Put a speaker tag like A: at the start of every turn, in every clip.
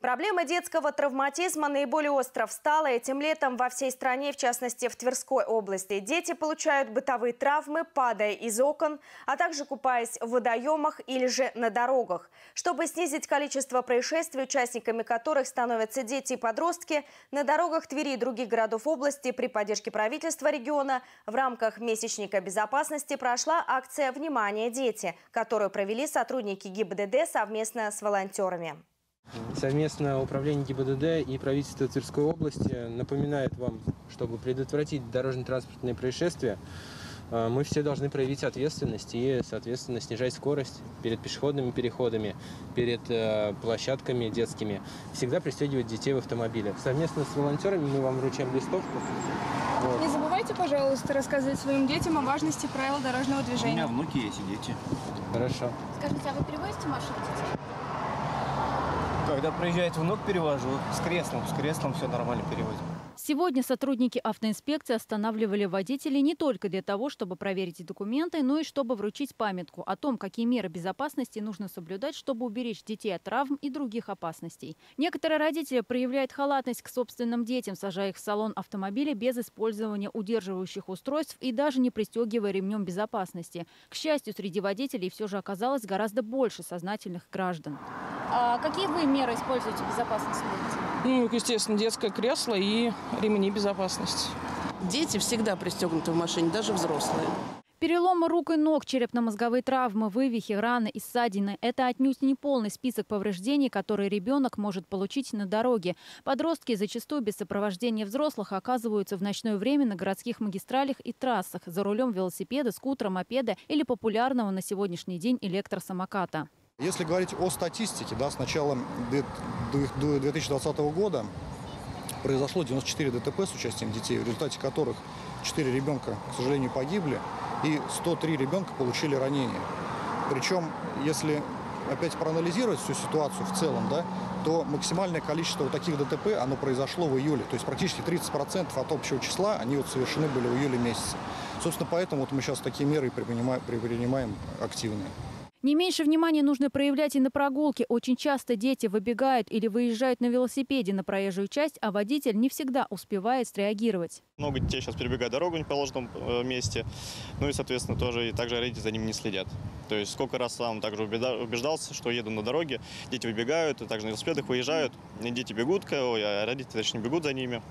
A: Проблема детского травматизма наиболее остро встала этим летом во всей стране, в частности в Тверской области. Дети получают бытовые травмы, падая из окон, а также купаясь в водоемах или же на дорогах. Чтобы снизить количество происшествий, участниками которых становятся дети и подростки, на дорогах Твери и других городов области при поддержке правительства региона в рамках месячника безопасности прошла акция «Внимание, дети», которую провели сотрудники ГИБДД совместно с волонтерами.
B: Совместное управление ГИБДД и правительство Тверской области напоминает вам, чтобы предотвратить дорожно-транспортные происшествия, мы все должны проявить ответственность и, соответственно, снижать скорость перед пешеходными переходами, перед площадками детскими. Всегда пристегивать детей в автомобиле. Совместно с волонтерами мы вам вручаем листовку.
C: Вот. Не забывайте, пожалуйста, рассказывать своим детям о важности правил дорожного движения.
D: У меня внуки есть и дети.
B: Хорошо.
E: Скажите, а вы перевозите машину детей?
D: Когда приезжает внук, перевожу. С креслом все нормально переводим.
F: Сегодня сотрудники автоинспекции останавливали водителей не только для того, чтобы проверить документы, но и чтобы вручить памятку о том, какие меры безопасности нужно соблюдать, чтобы уберечь детей от травм и других опасностей. Некоторые родители проявляют халатность к собственным детям, сажая их в салон автомобиля без использования удерживающих устройств и даже не пристегивая ремнем безопасности. К счастью, среди водителей все же оказалось гораздо больше сознательных граждан.
E: А какие вы меры используете безопасности?
C: Ну, естественно, детское кресло и ремни безопасности.
G: Дети всегда пристегнуты в машине, даже взрослые.
F: Переломы рук и ног, черепно-мозговые травмы, вывихи, раны и ссадины – это отнюдь не полный список повреждений, которые ребенок может получить на дороге. Подростки зачастую без сопровождения взрослых оказываются в ночное время на городских магистралях и трассах за рулем велосипеда, скутера, мопеда или популярного на сегодняшний день электросамоката.
H: Если говорить о статистике, с начала 2020 года произошло 94 ДТП с участием детей, в результате которых 4 ребенка, к сожалению, погибли и 103 ребенка получили ранения. Причем, если опять проанализировать всю ситуацию в целом, то максимальное количество таких ДТП оно произошло в июле. То есть практически 30% от общего числа они совершены были в июле месяце. Собственно, поэтому мы сейчас такие меры принимаем активные.
F: Не меньше внимания нужно проявлять и на прогулке. Очень часто дети выбегают или выезжают на велосипеде на проезжую часть, а водитель не всегда успевает среагировать.
I: Много детей сейчас перебегают дорогу в неположенном месте. Ну и, соответственно, также родители за ними не следят. То есть сколько раз сам также убеждался, что еду на дороге, дети выбегают, и также на велосипедах выезжают. Дети бегут, а родители, точнее, бегут за ними.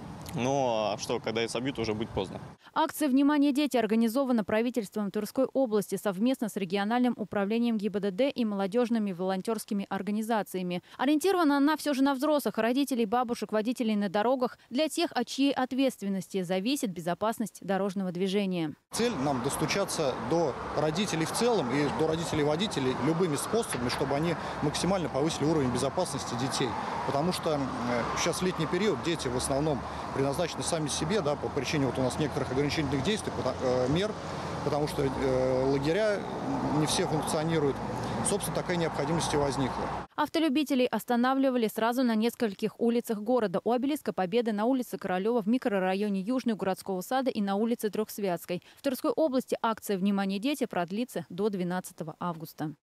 I: Но когда их собьют, уже будет поздно.
F: Акция «Внимание, дети» организована правительством Тверской области совместно с региональным управлением ГИБДД и молодежными волонтерскими организациями. Ориентирована она все же на взрослых, родителей, бабушек, водителей на дорогах, для тех, от чьей ответственности зависит безопасность дорожного движения.
H: Цель нам достучаться до родителей в целом и до родителей-водителей любыми способами, чтобы они максимально повысили уровень безопасности детей. Потому что сейчас летний период, дети в основном предназначены сами себе, по причине у нас некоторых ограничительных действий, мер, потому что лагеря не все функционируют. Собственно, такая необходимость и возникла.
F: Автолюбителей останавливали сразу на нескольких улицах города. У обелиска Победы, на улице Королева, в микрорайоне Южный городского сада и на улице Трехсвятской. В Тверской области акция «Внимание, дети» продлится до 12 августа.